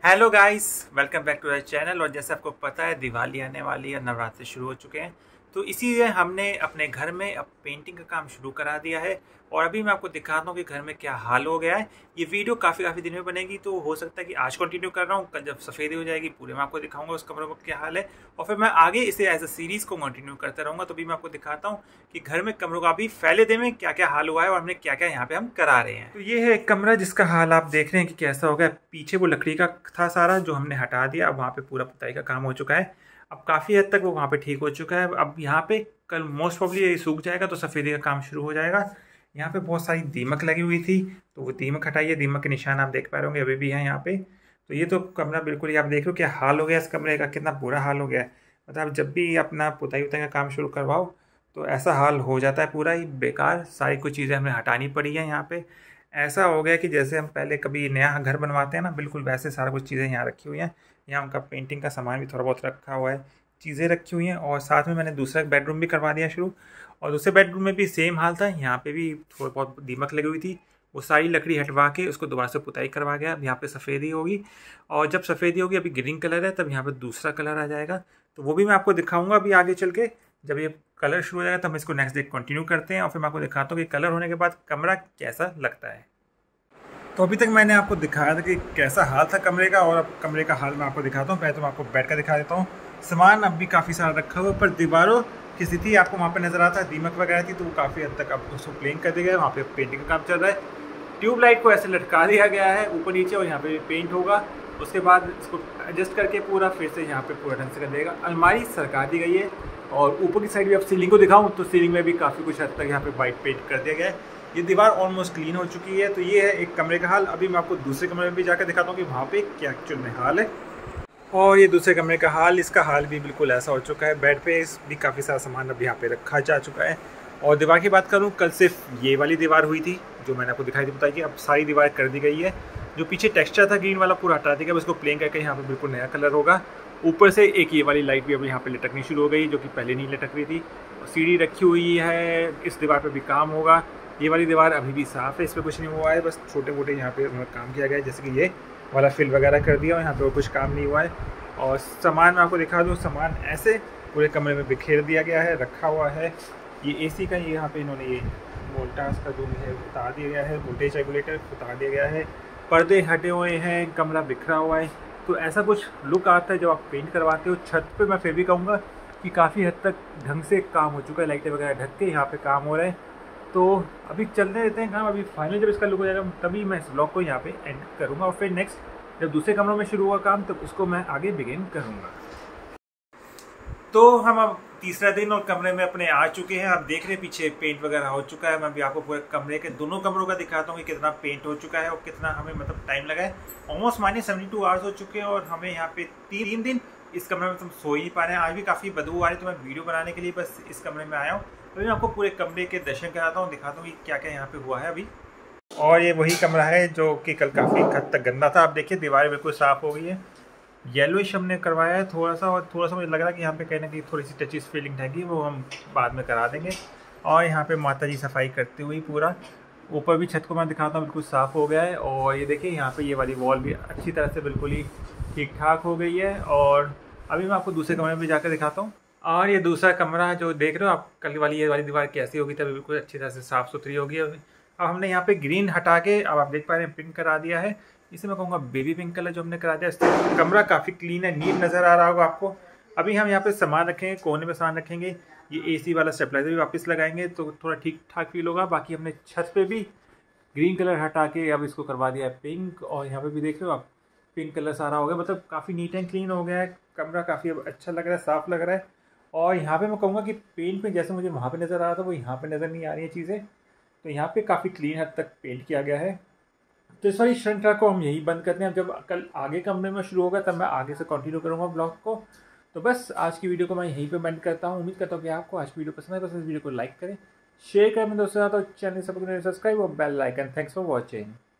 Hello guys, welcome back to the channel. और जैसे आपको पता है दिवाली आने वाली है, नवरात्रि शुरू हो चुके हैं, तो इसीलिए हमने अपने घर में अब पेंटिंग का काम शुरू करा दिया है। और अभी मैं आपको दिखाता हूँ कि घर में क्या हाल हो गया है। ये वीडियो काफ़ी दिन में बनेगी, तो हो सकता है कि आज कंटिन्यू कर रहा हूँ, कल जब सफ़ेदी हो जाएगी पूरे में आपको दिखाऊंगा उस कमरे में क्या हाल है। और फिर मैं आगे इसे एज अ सीरीज़ को कंटिन्यू करता रहूँगा। तो भी मैं आपको दिखाता हूँ कि घर में कमरों का अभी फैले दे में क्या क्या हाल हुआ है और हमने क्या क्या यहाँ पे हम करा रहे हैं। तो ये है एक कमरा जिसका हाल आप देख रहे हैं कि कैसा हो गया। पीछे वो लकड़ी का था सारा, जो हमने हटा दिया। अब वहाँ पे पूरा पुताई का काम हो चुका है। अब काफ़ी हद तक वो वहाँ पे ठीक हो चुका है। अब यहाँ पे कल मोस्ट प्रॉब्ली ये सूख जाएगा तो सफ़ेदी का काम शुरू हो जाएगा। यहाँ पे बहुत सारी दीमक लगी हुई थी, तो वो दीमक हटाइए। दीमक के निशान आप देख पा रहे होंगे अभी भी हैं यहाँ पे। तो ये तो कमरा बिल्कुल ही आप देख लो क्या हाल हो गया इस कमरे का, कितना बुरा हाल हो गया है। मतलब जब भी अपना पुताई उताई का काम शुरू करवाओ तो ऐसा हाल हो जाता है, पूरा ही बेकार। सारी कुछ चीज़ें हमें हटानी पड़ी हैं यहाँ पे। ऐसा हो गया कि जैसे हम पहले कभी नया घर बनवाते हैं ना, बिल्कुल वैसे सारा कुछ चीज़ें यहाँ रखी हुई हैं। यहाँ उनका पेंटिंग का सामान भी थोड़ा बहुत रखा हुआ है, चीज़ें रखी हुई हैं। और साथ में मैंने दूसरा बेडरूम भी करवा दिया शुरू। और दूसरे बेडरूम में भी सेम हाल था, यहाँ पे भी थोड़ी बहुत दीमक लगी हुई थी। वो सारी लकड़ी हटवा के उसको दोबारा से पुताई करवा गया। अब यहाँ पे सफ़ेदी होगी, और जब सफ़ेदी होगी, अभी ग्रीन कलर है, तब यहाँ पे दूसरा कलर आ जाएगा। तो वो भी मैं आपको दिखाऊंगा अभी आगे चल के। जब ये कलर शुरू हो जाएगा तो हम इसको नेक्स्ट डे कंटिन्यू करते हैं, और फिर मैं आपको दिखाता हूँ कि कलर होने के बाद कमरा कैसा लगता है। तो अभी तक मैंने आपको दिखाया था कि कैसा हाल था कमरे का, और अब कमरे का हाल मैं आपको दिखाता हूँ। पहले तो मैं आपको बेड का दिखा देता हूँ। सामान अब भी काफ़ी सारा रखा हुआ है, पर दीवारों की स्थिति आपको वहाँ पे नज़र आता है। दीमक वगैरह थी तो वो काफ़ी हद तक अब उसको प्लेन कर दिया गया है। वहाँ पे पेंटिंग का काम चल रहा है। ट्यूबलाइट को ऐसे लटका दिया गया है ऊपर नीचे, और यहाँ पे पेंट होगा। उसके बाद इसको एडजस्ट करके पूरा फिर से यहाँ पे पूरा ढंग से कर देगा। अलमारी सरका दी गई है, और ऊपर की साइड भी अब सीलिंग को दिखाऊँ तो सीलिंग में भी काफ़ी कुछ हद तक यहाँ पे वाइट पेंट कर दिया गया है। ये दीवार ऑलमोस्ट क्लीन हो चुकी है। तो ये है एक कमरे का हाल। अभी मैं आपको दूसरे कमरे में भी जाकर दिखाता हूँ कि वहाँ पे क्या एक्चुअल में हाल है। और ये दूसरे कमरे का हाल, इसका हाल भी बिल्कुल ऐसा हो चुका है। बेड पे भी काफ़ी सारा सामान अब यहाँ पे रखा जा चुका है। और दीवार की बात करूँ, कल सिर्फ ये वाली दीवार हुई थी जो मैंने आपको दिखाई थी, बताई कि अब सारी दीवार कर दी गई है। जो पीछे टेक्सचर था ग्रीन वाला पूरा हटा दिया गया, उसको प्लेन करके यहाँ पे बिल्कुल नया कलर होगा। ऊपर से एक ये वाली लाइट भी अब यहाँ पे लटकनी शुरू हो गई, जो कि पहले नहीं लटक रही थी। सीढ़ी रखी हुई है, इस दीवार पे भी काम होगा। ये वाली दीवार अभी भी साफ़ है, इस पर कुछ नहीं हुआ है, बस छोटे मोटे यहाँ पे उन्होंने काम किया गया है, जैसे कि ये वाला फिल वगैरह कर दिया, और यहाँ पे कुछ काम नहीं हुआ है। और सामान मैं आपको दिखा दूँ, सामान ऐसे पूरे कमरे में बिखेर दिया गया है, रखा हुआ है। ये एसी का यहाँ पे इन्होंने ये वोल्टास का जो है उतार दिया गया है, वोल्टेज रेगुलेटर उतार दिया गया है। पर्दे हटे हुए हैं, कमरा बिखरा हुआ है। तो ऐसा कुछ लुक आता है जब आप पेंट करवाते हो। छत पे मैं फिर भी कहूँगा कि काफ़ी हद तक ढंग से काम हो चुका है, लाइटें वगैरह ढक के यहाँ पे काम हो रहा है। तो अभी चलने देते हैं काम। अभी फाइनल जब इसका लुक हो जाएगा तभी मैं इस ब्लॉग को यहाँ पे एंड करूँगा, और फिर नेक्स्ट जब दूसरे कमरों में शुरू हुआ काम तब उसको मैं आगे बिगिन करूँगा। तो हम अब तीसरा दिन और कमरे में अपने आ चुके हैं। आप देख रहे हैं पीछे पेंट वगैरह हो चुका है। मैं अभी आपको पूरे कमरे के दोनों कमरों का दिखाता हूँ कि कितना पेंट हो चुका है और कितना हमें मतलब टाइम लगा है। ऑलमोस्ट मानिए 72 आवर्स हो चुके हैं, और हमें यहाँ पे 3 दिन इस कमरे में तुम सो ही नहीं पा रहे हैं। आज भी काफ़ी बदबू आ रही है, तो मैं वीडियो बनाने के लिए बस इस कमरे में आया हूँ। तो मैं आपको पूरे कमरे के दर्शन कराता हूँ, दिखाता हूँ कि क्या क्या यहाँ पे हुआ है अभी। और ये वही कमरा है जो कि कल काफ़ी हद तक गंदा था। आप देखिए दीवारें बिल्कुल साफ़ हो गई है। येलोइश हमने करवाया है थोड़ा सा, और थोड़ा सा मुझे लग रहा है कि यहाँ पे कहीं ना कहीं थोड़ी सी टचेस फीलिंग रहेगी, वो हम बाद में करा देंगे। और यहाँ पे माता जी सफाई करते हुए पूरा ऊपर भी छत को मैं दिखाता हूँ, बिल्कुल साफ़ हो गया है। और ये देखिए यहाँ पे ये वाली वॉल भी अच्छी तरह से बिल्कुल ही ठीक ठाक हो गई है। और अभी मैं आपको दूसरे कमरे में जाकर दिखाता हूँ। और ये दूसरा कमरा जो देख रहे हो आप, कल वाली ये वाली दीवार कैसी होगी तभी बिल्कुल अच्छी तरह से साफ़ सुथरी होगी। अब हमने यहाँ पे ग्रीन हटा के अब आप देख पा रहे हैं पिंक करा दिया है। इसे मैं कहूँगा बेबी पिंक कलर जो हमने करा दिया। इससे कमरा काफ़ी क्लीन है, नीट नज़र आ रहा होगा आपको। अभी हम यहाँ पे सामान रखेंगे, कोने में सामान रखेंगे। ये एसी वाला स्टेबलाइजर भी वापस लगाएंगे तो थोड़ा ठीक ठाक फील होगा। बाकी हमने छत पे भी ग्रीन कलर हटा के अब इसको करवा दिया है पिंक, और यहाँ पे भी देख रहे हो आप पिंक कलर सारा हो गया। मतलब काफ़ी नीट एंड क्लीन हो गया है कमरा, काफ़ी अब अच्छा लग रहा है, साफ़ लग रहा है। और यहाँ पे मैं कहूँगा कि पेंट में जैसे मुझे वहाँ पे नज़र आ रहा था वो यहाँ पे नज़र नहीं आ रही है चीज़ें। तो यहाँ पे काफ़ी क्लीन हद तक पेंट किया गया है। तो इस वाली श्रृंखला को हम यही बंद करते हैं। जब कल आगे कमरे में शुरू होगा तब मैं आगे से कंटिन्यू करूँगा ब्लॉग को। तो बस आज की वीडियो को मैं यहीं पे बंद करता हूँ। उम्मीद करता हूँ कि आपको आज की वीडियो पसंद है, तो इस वीडियो को लाइक करें, शेयर करें मेरे दोस्तों के साथ, और चैनल सब्सक्राइब और bell icon. Thanks for watching.